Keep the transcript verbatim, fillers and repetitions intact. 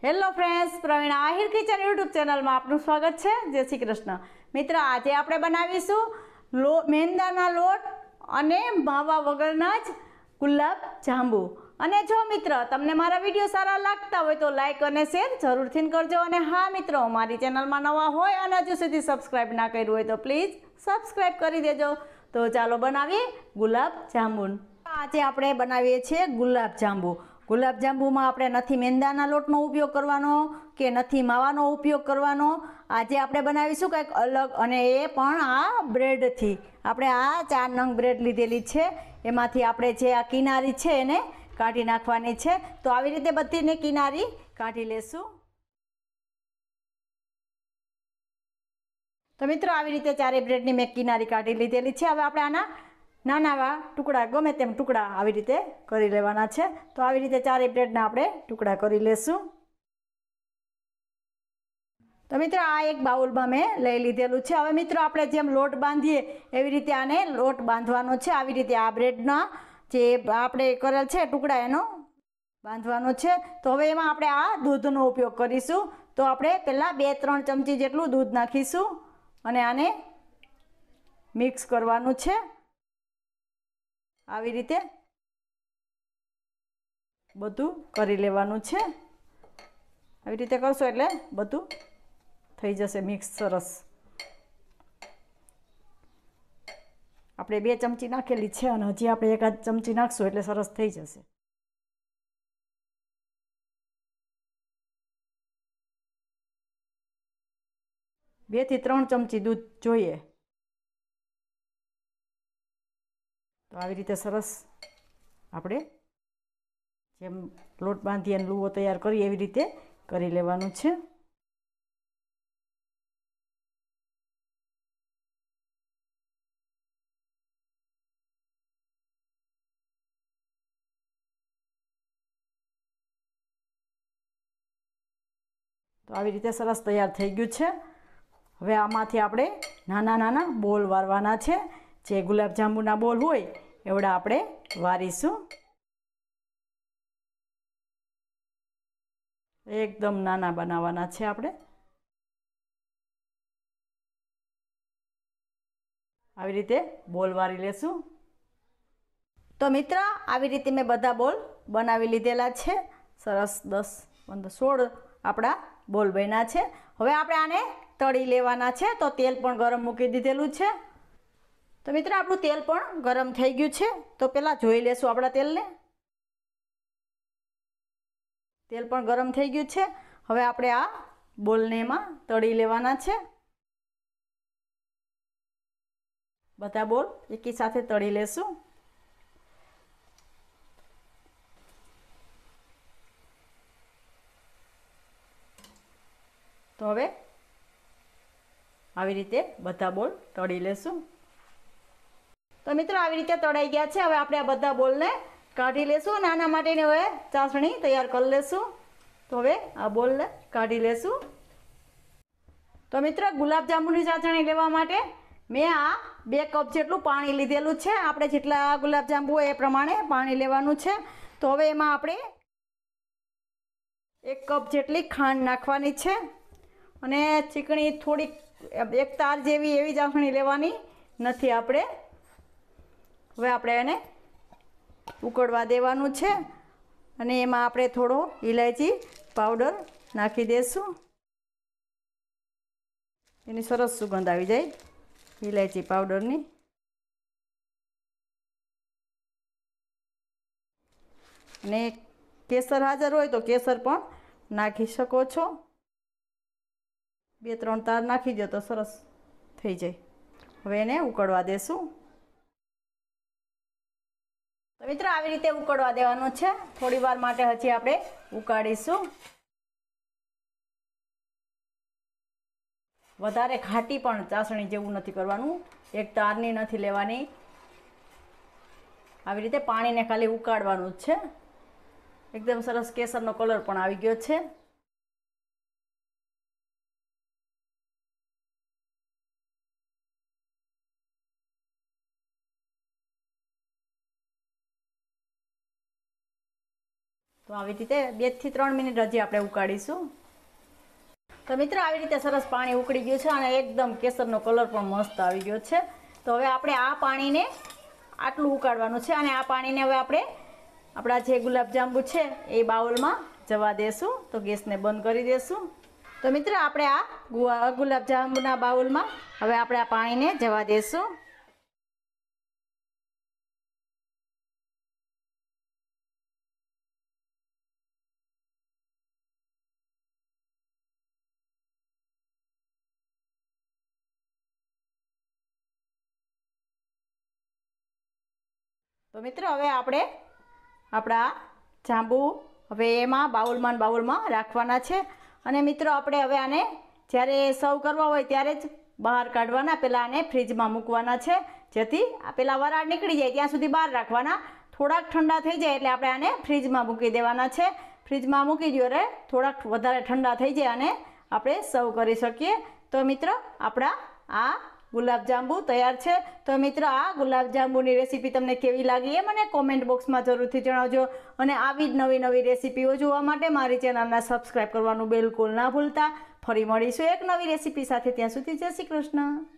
Hello friends, Praveen Ahir kitchen YouTube ચેનલમાં આપનું સ્વાગત છે। જય શ્રી કૃષ્ણ। મિત્રો, આજે આપણે બનાવીશું લો મેંદાના લોટ અને માવા વગરના જ ગુલાબ જાંબુ। અને જો મિત્ર તમને મારા વિડીયો સારા લાગતા હોય તો લાઈક અને શેર જરૂરથી કરજો। અને હા મિત્રો, મારી ચેનલમાં નવા હોય અને હજુ સુધી સબસ્ક્રાઈબ ના કર્યું હોય તો પ્લીઝ સબસ્ક્રાઈબ કરી દેજો। તો ચાલો બનાવીએ ગુલાબ જાંબુ। આજે આપણે બનાવીએ છીએ ગુલાબ જાંબુ। ગુલાબ જાંબુમાં આપણે નથી મેંદાના લોટનો ઉપયોગ કરવાનો કે નથી માવાનો ઉપયોગ કરવાનો। આજે આપણે બનાવીશું કંઈક અલગ, અને એ પણ આ બ્રેડથી। આપણે આ ચાર નંગ બ્રેડ લીધેલી છે, એમાંથી આપણે જે આ કિનારી છે એને કાઢી નાખવાની છે। તો આવી રીતે બધીને કિનારી કાઢી લેશું। તો મિત્રો, આવી રીતે ચારે બ્રેડની મેં કિનારી કાઢી લીધેલી છે। હવે આપણે આના નાના ટુકડા, ગમે તેમ ટુકડા આવી રીતે કરી લેવાના છે। તો આવી રીતે ચારે બ્રેડના આપણે ટુકડા કરી લેશું। તો મિત્રો, આ એક બાઉલમાં મેં લઈ લીધેલું છે। હવે મિત્રો, આપણે જેમ લોટ બાંધીએ એવી રીતે આને લોટ બાંધવાનો છે। આવી રીતે આ બ્રેડના જે આપણે કરેલ છે ટુકડા એનો બાંધવાનો છે। તો હવે એમાં આપણે આ દૂધનો ઉપયોગ કરીશું। તો આપણે પહેલાં બે ત્રણ ચમચી જેટલું દૂધ નાખીશું અને આને મિક્સ કરવાનું છે। આવી રીતે બધું કરી લેવાનું છે। આવી રીતે કરશો એટલે બધું થઈ જશે મિક્સ સરસ। આપણે બે ચમચી નાખેલી છે અને હજી આપણે એકાદ ચમચી નાખશું એટલે સરસ થઈ જશે। બે થી ત્રણ ચમચી દૂધ જોઈએ। તો આવી રીતે સરસ આપણે જેમ લોટ બાંધી અને લુવો તૈયાર કરીએ એવી રીતે કરી લેવાનું છે। તો આવી રીતે સરસ તૈયાર થઈ ગયું છે। હવે આમાંથી આપણે નાના નાના બોલ વારવાના છે। જે ગુલાબ જાંબુના બોલ હોય એવડા આપણે વારીશું। એકદમ નાના બનાવવાના છે આપણે। આવી રીતે બોલ વારી લેશું। તો મિત્ર, આવી રીતે મેં બધા બોલ બનાવી લીધેલા છે। સરસ દસ પંદર સોળ આપણા બોલ બન્યા છે। હવે આપણે આને તળી લેવાના છે। તો તેલ પણ ગરમ મૂકી દીધેલું છે। તો મિત્ર, આપણું તેલ પણ ગરમ થઈ ગયું છે। તો પહેલાં જોઈ લેશું આપણા તેલને। તેલ પણ ગરમ થઈ ગયું છે। હવે આપણે આ બોલને એમાં તળી લેવાના છે। બધા બોલ એકી સાથે તળી લેશું। તો હવે આવી રીતે બધા બોલ તળી લેશું। તો મિત્રો, આવી રીતે તળાઈ ગયા છે। હવે આપણે આ બધા બોલને કાઢી લેશું અને આના માટેની હવે ચાસણી તૈયાર કરી લેશું। તો હવે આ બોલને કાઢી લેશું। તો મિત્રો, ગુલાબ જાંબુની ચાસણી લેવા માટે મેં આ બે કપ જેટલું પાણી લીધેલું છે। આપણે જેટલા ગુલાબ જાંબુ હોય એ પ્રમાણે પાણી લેવાનું છે। તો હવે એમાં આપણે એક કપ જેટલી ખાંડ નાખવાની છે અને ચીકણી થોડીક એક તાર જેવી એવી ચાસણી લેવાની નથી આપણે। હવે આપણે એને ઉકળવા દેવાનું છે અને એમાં આપણે થોડો ઇલાયચી પાવડર નાખી દઈશું। એની સરસ સુગંધ આવી જાય ઇલાયચી પાવડરની। અને કેસર હાજર હોય તો કેસર પણ નાખી શકો છો। બે ત્રણ તાર નાખી દો તો સરસ થઈ જાય। હવે એને ઉકળવા દેશું। તો મિત્રો, આવી રીતે ઉકળવા દેવાનું છે। થોડી વાર માટે હજી આપણે ઉકાળીશું। વધારે ઘાટી પણ ચાસણી જેવું નથી કરવાનું, એક તારની નથી લેવાની। આવી રીતે પાણીને ખાલી ઉકાળવાનું જ છે। એકદમ સરસ કેસરનો કલર પણ આવી ગયો છે। તો આવી રીતે બે થી ત્રણ મિનિટ હજી આપણે ઉકાળીશું. તો મિત્રો આવી રીતે સરસ પાણી ઉકળી ગયું છે અને એકદમ કેસરનો કલર પણ મસ્ત આવી ગયો છે. તો હવે આપણે આ પાણીને આટલું ઉકાળવાનું છે અને આ પાણીને હવે આપણે આપણા જે ગુલાબજાંબુ છે એ બાઉલમાં જવા દેશું. તો ગેસને બંધ કરી દેશું. તો મિત્રો આપણે આ ગુલાબજાંબુના બાઉલમાં હવે આપણે આ પાણીને જવા દેશું. તો મિત્રો હવે આપણે આપણા જાંબુ હવે એમાં બાઉલમાં બાઉલમાં રાખવાના છે અને મિત્રો આપણે હવે આને જ્યારે સર્વ કરવા હોય ત્યારે જ બહાર કાઢવાના, પહેલાં આને ફ્રીજમાં મૂકવાના છે જેથી આ પહેલાં વરાળ નીકળી જાય ત્યાં સુધી બહાર રાખવાના. થોડાક ઠંડા થઈ જાય એટલે આપણે આને ફ્રીજમાં મૂકી દેવાના છે. ફ્રીજમાં મૂકી દો એટલે થોડાક વધારે ઠંડા થઈ જાય અને આપણે સર્વ કરી શકીએ. તો મિત્રો આપણા આ ગુલાબજાંબુ તૈયાર છે. તો મિત્રો આ ગુલાબજાંબુની રેસીપી તમને કેવી લાગી એ મને કોમેન્ટ બોક્સમાં જરૂરથી જણાવજો અને આવી જ નવી નવી રેસીપીઓ જોવા માટે મારી ચેનલને સબસ્ક્રાઈબ કરવાનું બિલકુલ ના ભૂલતા. ફરી મળીશું એક નવી રેસીપી સાથે. ત્યાં સુધી જય શ્રી કૃષ્ણ.